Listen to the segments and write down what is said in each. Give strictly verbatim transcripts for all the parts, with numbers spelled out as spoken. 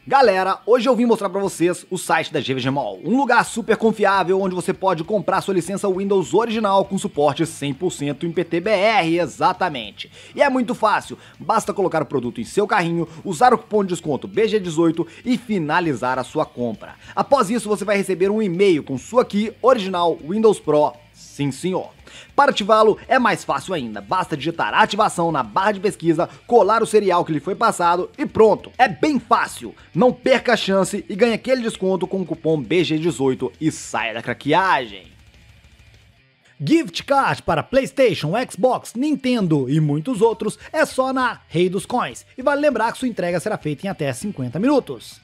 Galera, hoje eu vim mostrar pra vocês o site da G V G Mall, um lugar super confiável onde você pode comprar sua licença Windows original com suporte cem por cento em P T B R, exatamente. E é muito fácil, basta colocar o produto em seu carrinho, usar o cupom de desconto B G dezoito e finalizar a sua compra. Após isso você vai receber um e-mail com sua key original Windows Pro, sim senhor. Para ativá-lo é mais fácil ainda, basta digitar ativação na barra de pesquisa, colar o serial que lhe foi passado e pronto. É bem fácil, não perca a chance e ganhe aquele desconto com o cupom B G dezoito e saia da craqueagem. Gift Card para PlayStation, Xbox, Nintendo e muitos outros é só na Rei dos Coins. E vale lembrar que sua entrega será feita em até cinquenta minutos.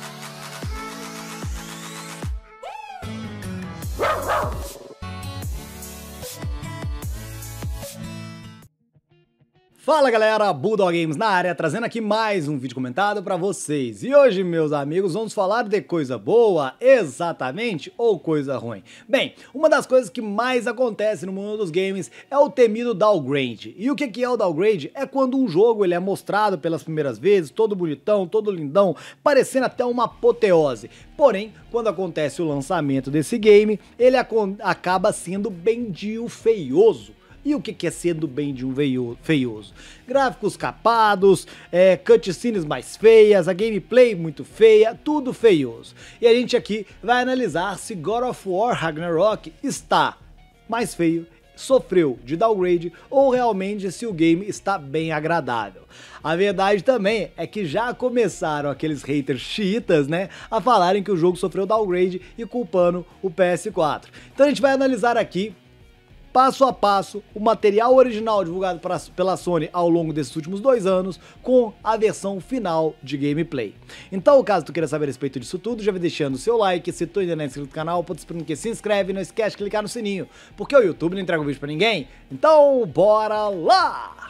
Fala galera, Bulldog Games na área, trazendo aqui mais um vídeo comentado pra vocês. E hoje, meus amigos, vamos falar de coisa boa, exatamente, ou coisa ruim. Bem, uma das coisas que mais acontece no mundo dos games é o temido downgrade. E o que que é o downgrade? É quando um jogo ele é mostrado pelas primeiras vezes, todo bonitão, todo lindão, parecendo até uma apoteose. Porém, quando acontece o lançamento desse game, ele acaba sendo bendio feioso. E o que é sendo bem de um feioso? Gráficos capados, é, cutscenes mais feias, a gameplay muito feia, tudo feioso. E a gente aqui vai analisar se God of War Ragnarok está mais feio, sofreu de downgrade ou realmente se o game está bem agradável. A verdade também é que já começaram aqueles haters xiitas, né, a falarem que o jogo sofreu downgrade e culpando o P S quatro. Então a gente vai analisar aqui passo a passo, o material original divulgado pra, pela Sony ao longo desses últimos dois anos, com a versão final de gameplay. Então, caso tu queira saber a respeito disso tudo, já vai deixando o seu like, se tu ainda não é inscrito no canal, pode esperar que se inscreve e não esquece de clicar no sininho, porque o YouTube não entrega o vídeo pra ninguém, então bora lá!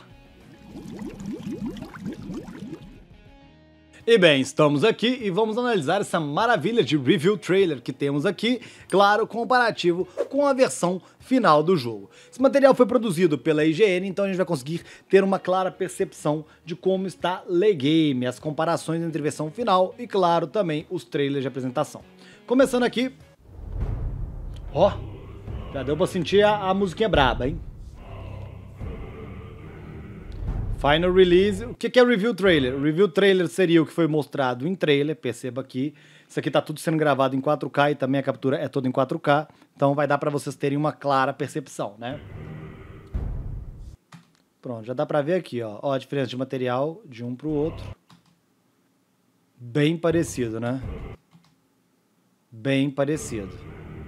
E bem, estamos aqui e vamos analisar essa maravilha de review trailer que temos aqui, claro, comparativo com a versão final do jogo. Esse material foi produzido pela I G N, então a gente vai conseguir ter uma clara percepção de como está Le Game, as comparações entre a versão final e, claro, também os trailers de apresentação. Começando aqui, ó, já deu pra sentir a, a musiquinha braba, hein? Final Release, o que é Review Trailer? O Review Trailer seria o que foi mostrado em trailer, perceba aqui, isso aqui tá tudo sendo gravado em quatro K e também a captura é toda em quatro K, então vai dar para vocês terem uma clara percepção, né? Pronto, já dá para ver aqui, ó, ó a diferença de material de um para o outro, bem parecido, né? Bem parecido.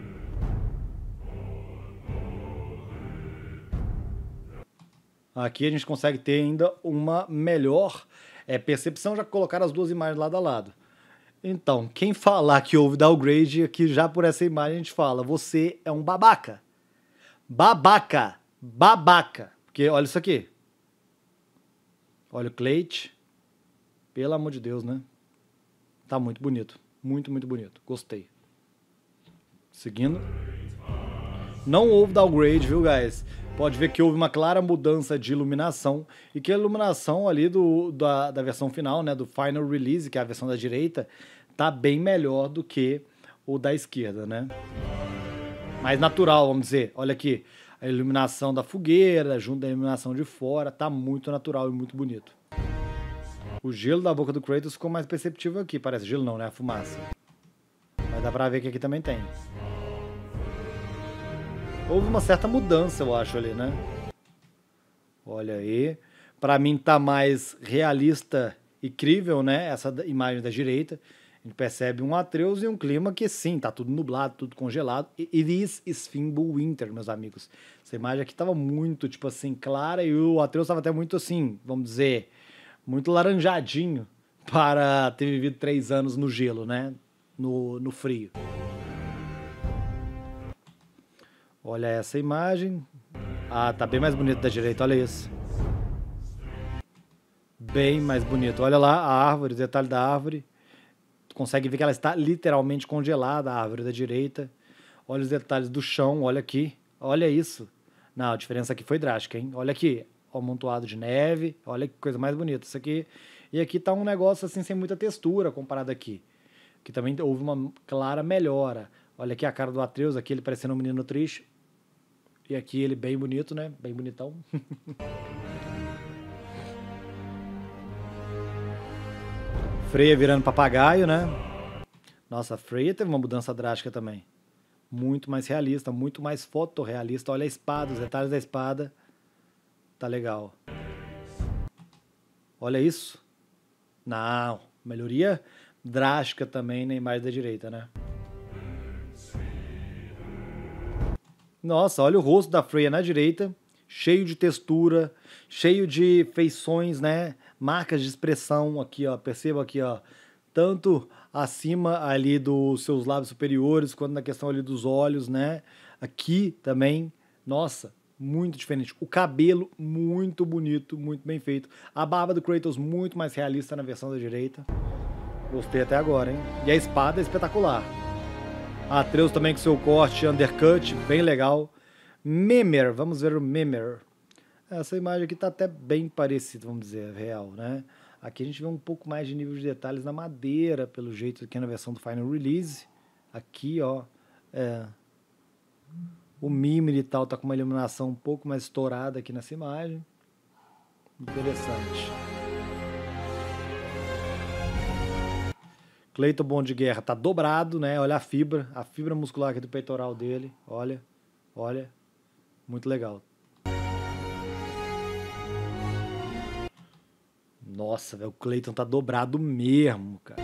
Aqui a gente consegue ter ainda uma melhor é, percepção, já que colocaram as duas imagens lado a lado. Então, quem falar que houve downgrade, aqui já por essa imagem a gente fala, você é um babaca. Babaca. Babaca. Porque olha isso aqui. Olha o Clate. Pelo amor de Deus, né? Tá muito bonito. Muito, muito bonito. Gostei. Seguindo. Não houve downgrade, viu, guys? Pode ver que houve uma clara mudança de iluminação e que a iluminação ali do, da, da versão final, né, do Final Release, que é a versão da direita, tá bem melhor do que o da esquerda, né? Mais natural, vamos dizer. Olha aqui, a iluminação da fogueira junto da iluminação de fora, tá muito natural e muito bonito. O gelo da boca do Kratos ficou mais perceptível aqui, parece gelo não, né, a fumaça. Mas dá pra ver que aqui também tem. Houve uma certa mudança, eu acho, ali, né? Olha aí. Pra mim tá mais realista e crível, né? Essa imagem da direita. A gente percebe um Atreus e um clima que, sim, tá tudo nublado, tudo congelado. It is Fimbulwinter, meus amigos. Essa imagem aqui tava muito, tipo assim, clara e o Atreus tava até muito, assim, vamos dizer, muito laranjadinho para ter vivido três anos no gelo, né? No, no frio. Olha essa imagem. Ah, tá bem mais bonito da direita, olha isso. Bem mais bonito. Olha lá a árvore, o detalhe da árvore. Tu consegue ver que ela está literalmente congelada, a árvore da direita. Olha os detalhes do chão, olha aqui. Olha isso. Não, a diferença aqui foi drástica, hein? Olha aqui, o amontoado de neve. Olha que coisa mais bonita. Isso aqui E aqui tá um negócio assim sem muita textura comparado aqui. Que também houve uma clara melhora. Olha aqui a cara do Atreus, aqui ele parecendo um menino triste. E aqui ele bem bonito, né? Bem bonitão. Freya virando papagaio, né? Nossa, a Freya teve uma mudança drástica também. Muito mais realista, muito mais fotorrealista. Olha a espada, os detalhes da espada. Tá legal. Olha isso. Não, melhoria drástica também na imagem da direita, né? Nossa, olha o rosto da Freya na direita, cheio de textura, cheio de feições, né? Marcas de expressão aqui, ó. Perceba aqui, ó. Tanto acima ali dos seus lábios superiores, quanto na questão ali dos olhos, né? Aqui também, nossa, muito diferente. O cabelo, muito bonito, muito bem feito. A barba do Kratos, muito mais realista na versão da direita. Gostei até agora, hein? E a espada é espetacular. A Atreus também com seu corte undercut, bem legal. Mimir, vamos ver o Mimir. Essa imagem aqui tá até bem parecida, vamos dizer, real, né? Aqui a gente vê um pouco mais de nível de detalhes na madeira, pelo jeito aqui na versão do Final Release. Aqui, ó, é... o Mimir e tal tá com uma iluminação um pouco mais estourada aqui nessa imagem. Interessante. Cleiton Bom de Guerra tá dobrado, né? Olha a fibra, a fibra muscular aqui do peitoral dele. Olha, olha. Muito legal. Nossa, velho, o Cleiton tá dobrado mesmo, cara.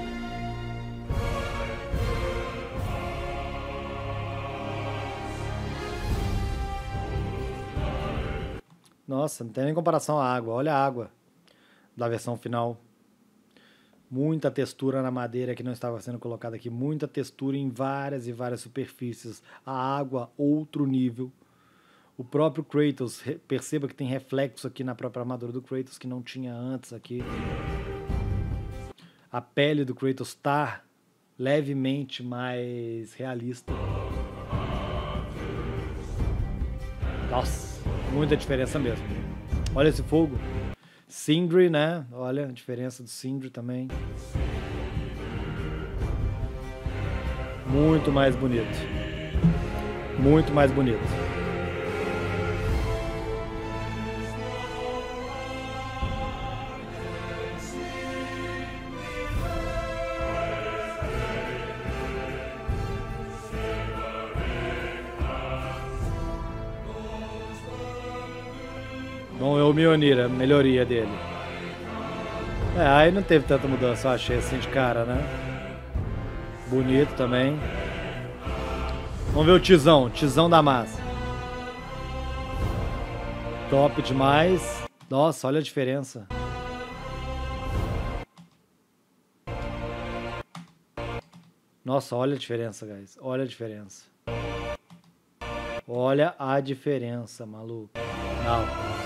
Nossa, não tem nem comparação à água. Olha a água da versão final. Muita textura na madeira que não estava sendo colocada aqui. Muita textura em várias e várias superfícies. A água, outro nível. O próprio Kratos, perceba que tem reflexo aqui na própria armadura do Kratos que não tinha antes aqui. A pele do Kratos está levemente mais realista. Nossa, muita diferença mesmo. Olha esse fogo. Sindri, né? Olha a diferença do Sindri também. Muito mais bonito. Muito mais bonito. Bom, é o Mjolnir, a melhoria dele. É, aí não teve tanta mudança, eu achei assim de cara, né? Bonito também. Vamos ver o Tizão, Tizão da massa. Top demais. Nossa, olha a diferença. Nossa, olha a diferença, guys. Olha a diferença. Olha a diferença, maluco. Não.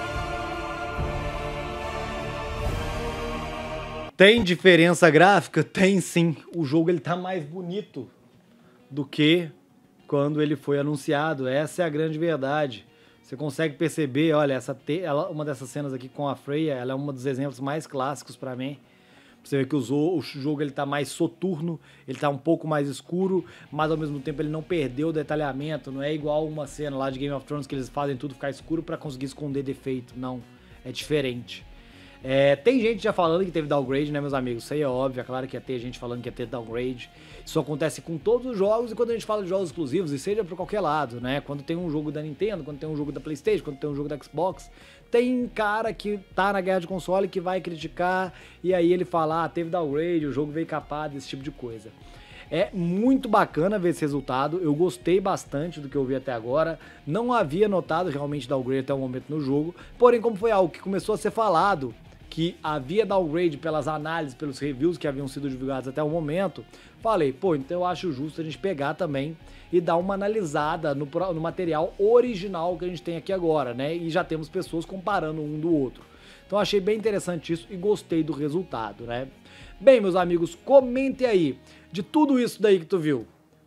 Tem diferença gráfica? Tem sim. O jogo ele tá mais bonito do que quando ele foi anunciado. Essa é a grande verdade. Você consegue perceber, olha, essa te... ela, uma dessas cenas aqui com a Freya, ela é um dos exemplos mais clássicos para mim. Você vê que o jogo ele tá mais soturno, ele tá um pouco mais escuro, mas ao mesmo tempo ele não perdeu o detalhamento. Não é igual uma cena lá de Game of Thrones que eles fazem tudo ficar escuro para conseguir esconder defeito. Não, é diferente. É, tem gente já falando que teve downgrade, né, meus amigos? Isso aí é óbvio, é claro que ia ter gente falando que ia ter downgrade. Isso acontece com todos os jogos, e quando a gente fala de jogos exclusivos, e seja pra qualquer lado, né? Quando tem um jogo da Nintendo, quando tem um jogo da PlayStation, quando tem um jogo da Xbox, tem cara que tá na guerra de console que vai criticar, e aí ele fala, ah, teve downgrade, o jogo veio capado, esse tipo de coisa. É muito bacana ver esse resultado, eu gostei bastante do que eu vi até agora, não havia notado realmente downgrade até o momento no jogo, porém como foi algo que começou a ser falado, que havia downgrade pelas análises, pelos reviews que haviam sido divulgados até o momento, falei, pô, então eu acho justo a gente pegar também e dar uma analisada no, no material original que a gente tem aqui agora, né? E já temos pessoas comparando um do outro. Então achei bem interessante isso e gostei do resultado, né? Bem, meus amigos, comentem aí, de tudo isso daí que tu viu,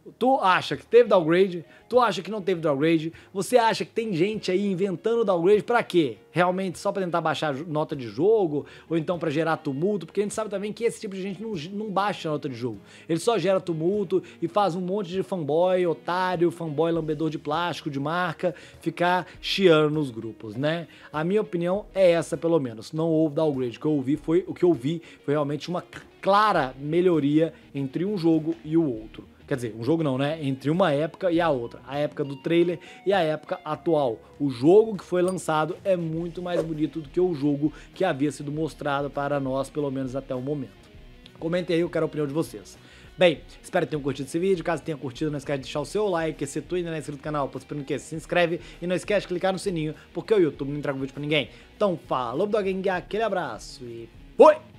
Tu acha que teve downgrade? Tu acha que não teve downgrade? Você acha que tem gente aí inventando downgrade pra quê? Realmente só pra tentar baixar nota de jogo? Ou então pra gerar tumulto? Porque a gente sabe também que esse tipo de gente não, não baixa nota de jogo. Ele só gera tumulto e faz um monte de fanboy, otário, fanboy lambedor de plástico, de marca, ficar chiando nos grupos, né? A minha opinião é essa, pelo menos. Não houve downgrade. O que eu ouvi foi, o que eu vi foi realmente uma clara melhoria entre um jogo e o outro. Quer dizer, um jogo não, né? Entre uma época e a outra. A época do trailer e a época atual. O jogo que foi lançado é muito mais bonito do que o jogo que havia sido mostrado para nós, pelo menos até o momento. Comentem aí, eu quero a opinião de vocês. Bem, espero que tenham curtido esse vídeo. Caso tenha curtido, não esquece de deixar o seu like. Se tu ainda não é inscrito no canal, possivelmente que se inscreve. E não esquece de clicar no sininho, porque o YouTube não entrega vídeo pra ninguém. Então, falou, Doguinha, aquele abraço e fui!